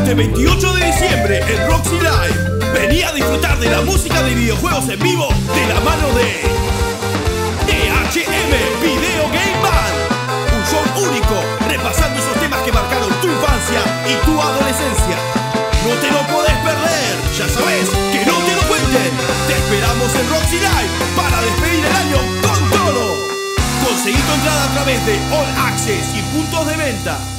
Este 28 de diciembre en Roxy Live, vení a disfrutar de la música de videojuegos en vivo de la mano de THM Video Game Band. Un show único, repasando esos temas que marcaron tu infancia y tu adolescencia. No te lo podés perder, ya sabes, que no te lo cuenten. Te esperamos en Roxy Live para despedir el año con todo. Conseguí tu entrada a través de All Access y puntos de venta.